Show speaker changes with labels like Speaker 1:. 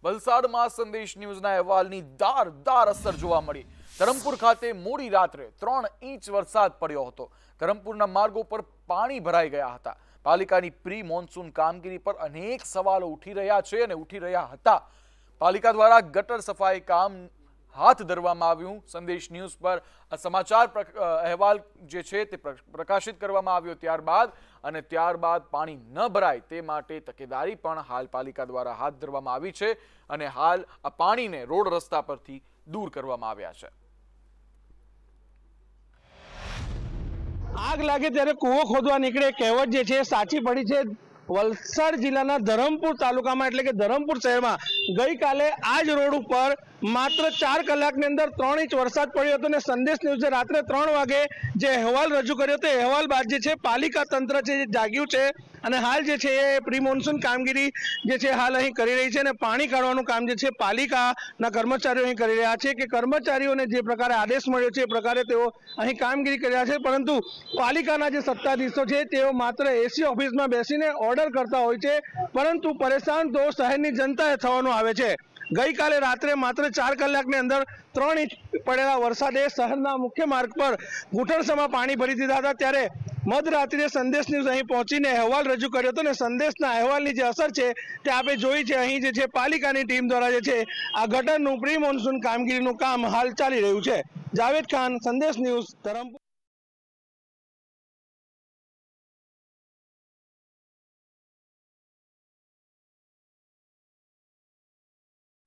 Speaker 1: વલસાડમાં સંદેશ ન્યૂઝના અહેવાલની ધારદાર અસર જોવા મળી। ધરમપુર ખાતે મોડી રાત્રે 3 ઇંચ વરસાદ પડ્યો હતો। ધરમપુરના માર્ગો પર પાણી ભરાઈ ગયા હતા। પાલિકાની પ્રી મોન્સૂન કામગીરી પર અનેક સવાલો ઉઠી રહ્યા છે અને ઉઠી રહ્યા હતા। પાલિકા દ્વારા ગટર સફાઈ કામ હાથ ધરવામાં આવ્યું। સંદેશ ન્યૂઝ પર સમાચાર અહેવાલ જે છે તે પ્રકાશિત કરવામાં આવ્યો ત્યારબાદ પાણી ન ભરાય તે માટે તકેદારી પણ હાલ પાલિકા દ્વારા હાથ ધરવામાં આવી છે અને હાલ આ પાણીને રોડ રસ્તા પરથી દૂર કરવામાં આવ્યા છે।
Speaker 2: આગ લાગે ત્યારે કૂવો ખોદવા નીકળે કહેવત જે છે સાચી પડી છે। વલસાડ જિલ્લાના ધરમપુર તાલુકામાં એટલે કે ધરમપુર શહેરમાં ગઈકાલે આ જ રોડ ઉપર માત્ર 4 કલાકની અંદર 3 ઇંચ વરસાદ પડ્યો હતો અને સંદેશ ન્યૂઝે રાત્રે 3 વાગે જે અહેવાલ રજૂ કર્યો હતો અહેવાલ બાદ જે છે પાલિકા તંત્ર છે જે જાગ્યું છે અને હાલ જે છે એ પ્રી મોન્સૂન કામગીરી જે છે હાલ અહીં કરી રહી છે અને પાણી કાઢવાનું કામ જે છે પાલિકાના કર્મચારીઓ અહીં કરી રહ્યા છે કે કર્મચારીઓને જે પ્રકારે આદેશ મળ્યો છે એ પ્રકારે તેઓ અહીં કામગીરી કરી રહ્યા છે। પરંતુ પાલિકાના જે સત્તાધીશો છે તેઓ માત્ર એસી ઓફિસમાં બેસીને ઓર્ડર કરતા હોય છે પરંતુ પરેશાન તો શહેરની જનતાએ થવાનું આવે છે। ગઈકાલે રાત્રે માત્ર 4 કલાકની અંદર 3 ઇંચ પડેલા વરસાદે શહેરના મુખ્ય માર્ગ પર ઘૂંટણસમાં પાણી ભરી દીધા હતા। ત્યારે મધરાત્રિએ સંદેશ ન્યૂઝ અહીં પહોંચીને અહેવાલ રજૂ કર્યો હતો અને સંદેશના અહેવાલની જે અસર છે તે આપણે જોઈ છે। અહીં જે છે પાલિકાની ટીમ દ્વારા જે છે આ ગટરનું પ્રી મોન્સૂન કામગીરીનું કામ હાલ ચાલી રહ્યું છે। જાવેદ ખાન, સંદેશ ન્યૂઝ, ધરમપુર।